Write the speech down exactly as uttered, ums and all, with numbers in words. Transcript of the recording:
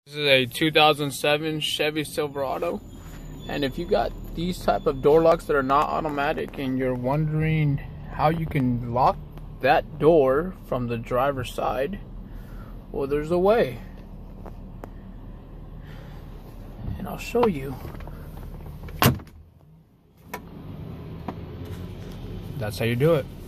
This is a two thousand seven Chevy Silverado, and if you got these type of door locks that are not automatic and you're wondering how you can lock that door from the driver's side, well, there's a way, and I'll show you. That's how you do it.